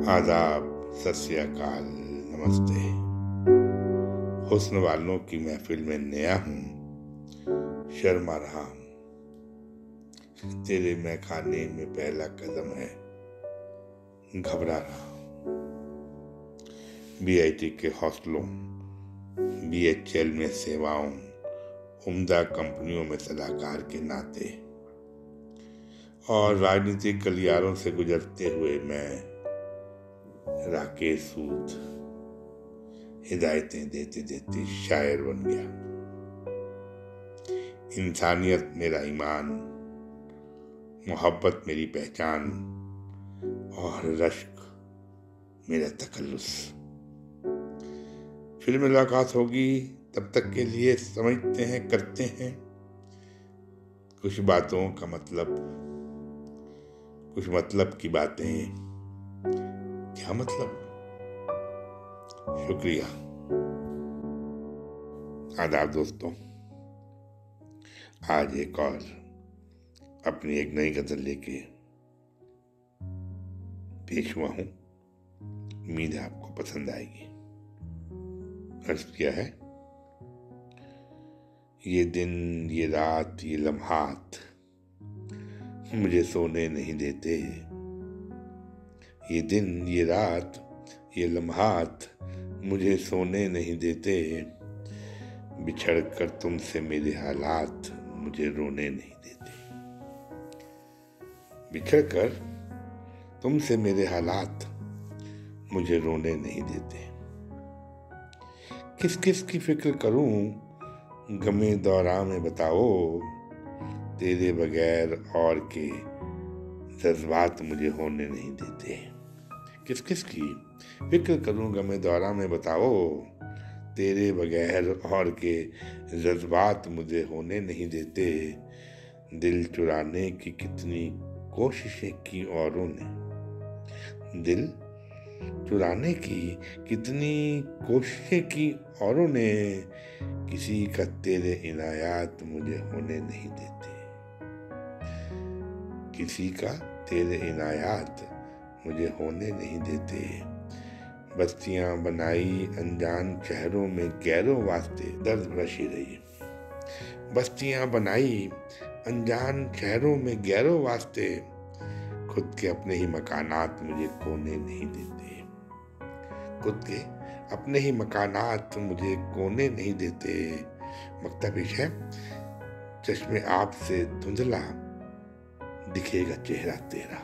आदाब, सत श्री अकाल, नमस्ते। हुस्न वालों की महफिल में नया हूँ, शर्मा रहा हूँ। तेरे महखाने में पहला कदम है, घबरा रहा हूँ। बीआईटी के हौसलों, बीएचएल में सेवाओं, उम्दा कंपनियों में सलाहकार के नाते और राजनीतिक गलियारों से गुजरते हुए मैं राकेश सूद हिदायतें देते देते शायर बन गया। इंसानियत मेरा ईमान, मोहब्बत मेरी पहचान और रश्क मेरा तकल्लुस। फिर मुलाकात होगी, तब तक के लिए समझते हैं, करते हैं कुछ बातों का मतलब, कुछ मतलब की बातें। क्या मतलब? शुक्रिया। आदाब दोस्तों, आज एक और अपनी एक नई गजल लेके पेश हुआ हूं। उम्मीद है आपको पसंद आएगी। अर्ज किया है, ये दिन, ये रात, ये लम्हात मुझे सोने नहीं देते। ये दिन, ये रात, ये लम्हात मुझे सोने नहीं देते। बिछड़ कर तुमसे मेरे हालात मुझे रोने नहीं देते। बिछड़ कर तुमसे मेरे हालात मुझे रोने नहीं देते। किस किस की फिक्र करूं, गमे दौरा में बताओ। तेरे बगैर और के जज्बात मुझे होने नहीं देते। किस किस की फिक्र करूं, गमे दौरा में बताओ। तेरे बगैर और के जज्बात मुझे होने नहीं देते। दिल चुराने की कितनी कोशिशें की औरों ने। दिल चुराने की कितनी कोशिशें की औरों ने। किसी का तेरे इनायात मुझे होने नहीं देते। किसी का तेरे इनायात मुझे होने नहीं देते। बस्तियां बनाई अनजान शहरों में गैरों वास्ते दर्द भरशी रही। बस्तियां बनाई अनजान शहरों में गैरों वास्ते। खुद के अपने ही मकानात मुझे कोने नहीं देते। खुद के अपने ही मकानात मुझे कोने नहीं देते। मकता पेश है, चश्मे आप से धुंधला दिखेगा चेहरा तेरा।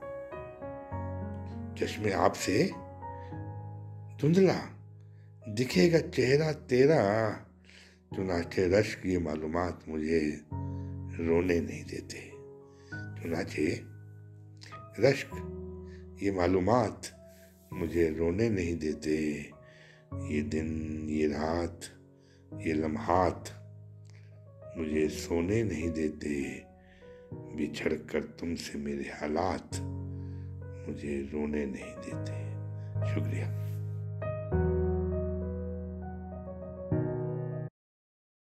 चश्मे आप से धुंधला दिखेगा चेहरा तेरा। चुनाचे रश्क ये मालूमात मुझे रोने नहीं देते। चुनाचे रश्क ये मालूमात मुझे रोने नहीं देते। ये दिन, ये रात, ये लम्हात मुझे सोने नहीं देते। बिछड़ कर तुमसे मेरे हालात मुझे रोने नहीं देते। शुक्रिया।